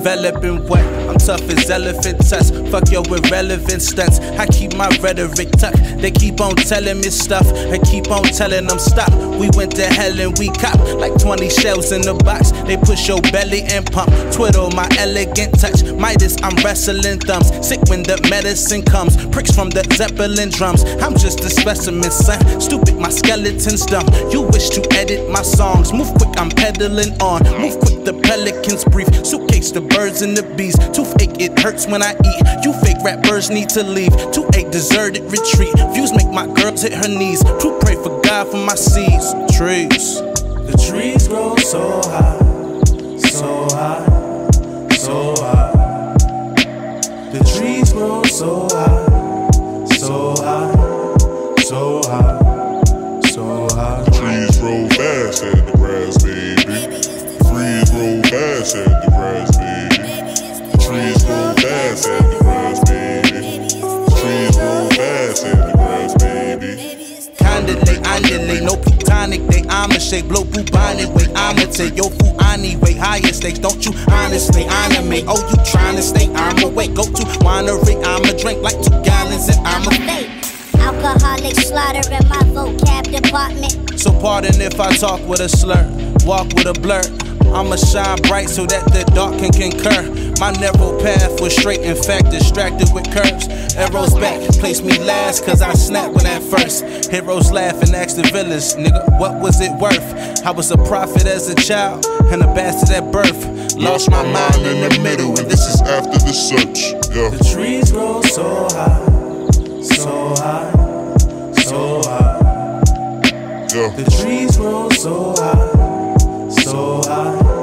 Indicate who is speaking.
Speaker 1: developing what? I'm tough as elephant tusk. Fuck your irrelevant stunts. I keep my rhetoric tucked. They keep on telling me stuff. I keep on telling them stop. We went to hell and we cop like 20 shells in the box. They push your belly and pump. Twiddle my elegant touch. Midas, I'm wrestling thumbs. Sick when the medicine comes. Pricks from the Zeppelin drums. I'm just a specimen, son. Stupid, my skeleton's dumb. You wish to edit my songs. Move quick, I'm pedaling on. Move quick, the pelicans brief. Suitcase, the birds and the bees. Toothache, it hurts when I eat. You fake rappers need to leave. 2-8 deserted retreat. Views make my girls hit her knees. To pray for God for my seeds. Trees.
Speaker 2: The trees grow so high, so high, so high. The trees grow so high, so high, so high, so high.
Speaker 3: Trees grow fast at the grass, baby. Trees grow fast at the grass, baby. Trees grow fast at the grass, baby. Trees grow fast at the grass, baby.
Speaker 1: Condolate, no plutonic, they I'ma shake, blow bubonic, wait, I'ma take your food anyway, higher stakes, don't you honestly honor me, oh, you tryna stay, I'm awake, go to winery, I'ma drink like 2 gallons and I'ma
Speaker 4: fake. Alcoholic slaughter in my vocab department.
Speaker 1: So pardon if I talk with a slur, walk with a blur. I'ma shine bright so that the dark can concur. My narrow path was straight, in fact, distracted with curves. Arrows back, place me last, cause I snapped when at first. Heroes laugh and ask the villains, nigga, what was it worth? I was a prophet as a child, and a bastard at birth. Lost my mind in the middle, and this is after the search.
Speaker 2: Yeah. The trees grow so high, so high, so high.
Speaker 3: Yeah.
Speaker 2: The trees grow so high, so high.